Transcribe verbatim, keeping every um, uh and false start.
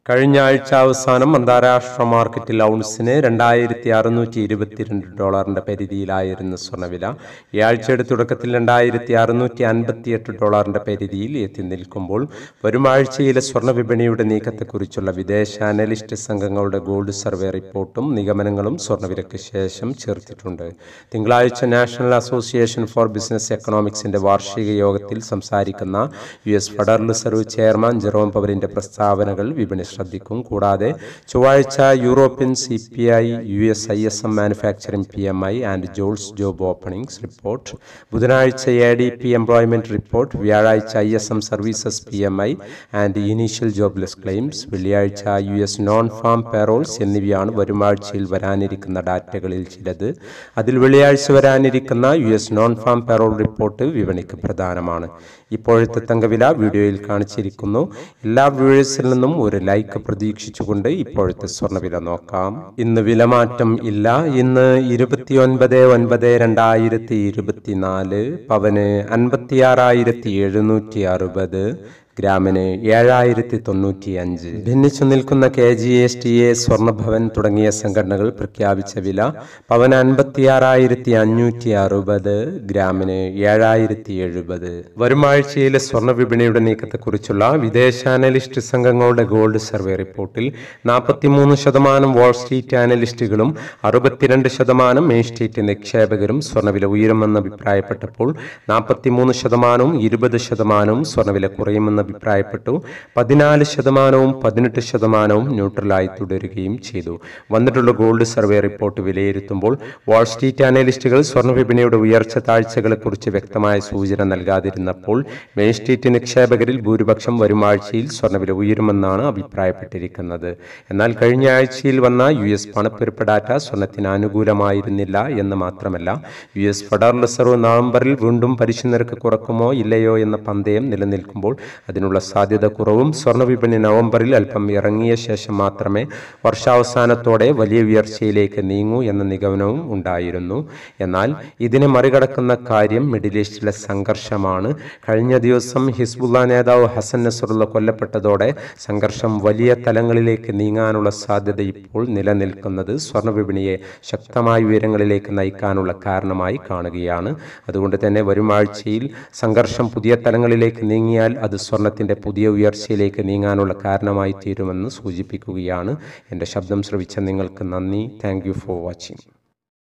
കഴിഞ്ഞ ആഴ്ച അവസാനം അന്താരാഷ്ട്ര മാർക്കറ്റിൽ ഔൺസിന് രണ്ടായിരത്തി അറുന്നൂറ്റി ഇരുപത്തിരണ്ട് ഡോളറിന്റെ പരിധിയിലായിരുന്ന സ്വർണ്ണവില ഈ ആഴ്ചയുടെ തുടക്കത്തിൽ രണ്ടായിരത്തി അറുന്നൂറ്റി അൻപത്തി എട്ട് ഡോളറിന്റെ പരിധിയിൽ എത്തി നിൽക്കുമ്പോൾ വരും ആഴ്ചയിലെ സ്വർണ്ണ വിപണിയുടെ നീക്കത്തെക്കുറിച്ചുള്ള വിദേശ അനലിസ്റ്റ് സംഘങ്ങളുടെ ഗോൾഡ് സർവേ റിപ്പോർട്ടും നിഗമനങ്ങളും സ്വർണ്ണവിലയ്ക്ക് ശേഷം ചേർത്തിട്ടുണ്ട്. തിങ്കളാഴ്ച നാഷണൽ അസോസിയേഷൻ ഫോർ ബിസിനസ് എക്കണോമിക്സിന്റെ വാർഷിക യോഗത്തിൽ സംസാരിക്കുന്ന U S federal reserve chairman Jerome പവലിന്റെ പ്രസ്താവനകൾ വിപണി ശ്രദ്ധിക്കും. കൂടാതെ ചൊവ്വാഴ്ച European C P I, U S I S M manufacturing P M I and jolts job openings report, ബുധനാഴ്ച A D P employment report, വ്യാഴാഴ്ച I S M services P M I and initial jobless claims, വെള്ളിയാഴ്ച U S non farm payrolls എന്നിവയാണ് വരുമാഴ്ചയിൽ വരാനിരിക്കുന്ന ഡാറ്റകളിൽ ചിലത്. അതിൽ വെള്ളിയാഴ്ച വരാനിരിക്കുന്ന U S non farm payroll report വിപണിക്ക് പ്രധാനമാണ്. ഇപ്പോഴത്തെ തങ്കവില വീഡിയോയിൽ കാണിച്ചിരിക്കുന്നു. എല്ലാ വ്യൂവേഴ്സിൽ നിന്നും ഒരു ലൈക്ക് പ്രതീക്ഷിച്ചുകൊണ്ട് ഇപ്പോഴത്തെ സ്വർണ്ണവില നോക്കാം. ഇന്ന് വിലമാറ്റം ഇല്ല. ഇന്ന് ഇരുപത്തി ഒൻപത് ഒൻപത് രണ്ടായിരത്തി ഇരുപത്തിനാല് പവന് അൻപത്തിയാറായിരത്തി എഴുന്നൂറ്റി അറുപത്, ഗ്രാമിന് ഏഴായിരത്തി തൊണ്ണൂറ്റി അഞ്ച്. ഭിന്നിച്ചു നിൽക്കുന്ന K G S T A, Swarnabhavan തുടങ്ങിയ സംഘടനകൾ പ്രഖ്യാപിച്ച വില പവന് അൻപത്തിയാറായിരത്തി അഞ്ഞൂറ്റി അറുപത്, ഗ്രാമിന് ഏഴായിരത്തി എഴുപത്. വരുമാഴ്ചയിലെ സ്വർണ്ണ വിപണിയുടെ നീക്കത്തെക്കുറിച്ചുള്ള വിദേശ അനലിസ്റ്റ് സംഘങ്ങളുടെ ഗോൾഡ് സർവേ റിപ്പോർട്ടിൽ നാൽപ്പത്തിമൂന്ന് ശതമാനം വാൾ സ്ട്രീറ്റ് അനലിസ്റ്റുകളും അറുപത്തിരണ്ട് ശതമാനം മെയിൻ സ്ട്രീറ്റ് നിക്ഷേപകരും സ്വർണ്ണവില ഉയരുമെന്ന് അഭിപ്രായപ്പെട്ടപ്പോൾ നാൽപ്പത്തിമൂന്ന് ശതമാനവും ഇരുപത് ശതമാനവും സ്വർണ്ണവില കുറയുമെന്ന് അഭിപ്രായപ്പെട്ടു. പതിനാല് ശതമാനവും പതിനെട്ട് ശതമാനവും ന്യൂട്രലായി തുടരുകയും ചെയ്തു. വന്നിട്ടുള്ള ഗോൾഡ് സർവേ റിപ്പോർട്ട് വിലയിരുത്തുമ്പോൾ വാൾ സ്ട്രീറ്റ് അനലിസ്റ്റുകൾ സ്വർണ്ണ വിപണിയുടെ ഉയർച്ച താഴ്ചകളെക്കുറിച്ച് വ്യക്തമായ സൂചന നൽകാതിരുന്നപ്പോൾ മെയിൻ സ്ട്രീറ്റ് നിക്ഷേപകരിൽ ഭൂരിപക്ഷം വരുമാഴ്ചയിൽ സ്വർണ്ണവില ഉയരുമെന്നാണ് അഭിപ്രായപ്പെട്ടിരിക്കുന്നത്. എന്നാൽ കഴിഞ്ഞ ആഴ്ചയിൽ വന്ന യു എസ് പണപ്പെരുപ്പ ഡാറ്റ സ്വർണ്ണത്തിന് അനുകൂലമായിരുന്നില്ല എന്ന് മാത്രമല്ല, യു എസ് ഫെഡറൽ റിസർവ് നവംബറിൽ വീണ്ടും പലിശ നിരക്ക് കുറക്കുമോ ഇല്ലയോ എന്ന പന്തയം നിലനിൽക്കുമ്പോൾ അതിനുള്ള സാധ്യത കുറവും. സ്വർണ്ണ വിപണി നവംബറിൽ അല്പം ഇറങ്ങിയ ശേഷം മാത്രമേ വർഷാവസാനത്തോടെ വലിയ ഉയർച്ചയിലേക്ക് നീങ്ങൂ എന്ന നിഗമനവും ഉണ്ടായിരുന്നു. എന്നാൽ ഇതിനെ മറികടക്കുന്ന കാര്യം മിഡിൽ ഈസ്റ്റിലെ സംഘർഷമാണ്. കഴിഞ്ഞ ദിവസം ഹിസ്ബുള്ള നേതാവ് ഹസൻ നസ്രുള്ള കൊല്ലപ്പെട്ടതോടെ സംഘർഷം വലിയ തലങ്ങളിലേക്ക് നീങ്ങാനുള്ള സാധ്യത ഇപ്പോൾ നിലനിൽക്കുന്നത് സ്വർണ്ണ വിപണിയെ ശക്തമായ ഉയരങ്ങളിലേക്ക് നയിക്കാനുള്ള കാരണമായി കാണുകയാണ്. അതുകൊണ്ട് തന്നെ വരുമാഴ്ചയിൽ സംഘർഷം പുതിയ തലങ്ങളിലേക്ക് നീങ്ങിയാൽ അത് സ്വർണത്തിന്റെ പുതിയ ഉയർച്ചയിലേക്ക് നീങ്ങാനുള്ള കാരണമായി തീരുമെന്ന് സൂചിപ്പിക്കുകയാണ്. എൻ്റെ ശബ്ദം ശ്രവിച്ച നിങ്ങൾക്ക് നന്ദി. Thank you for watching.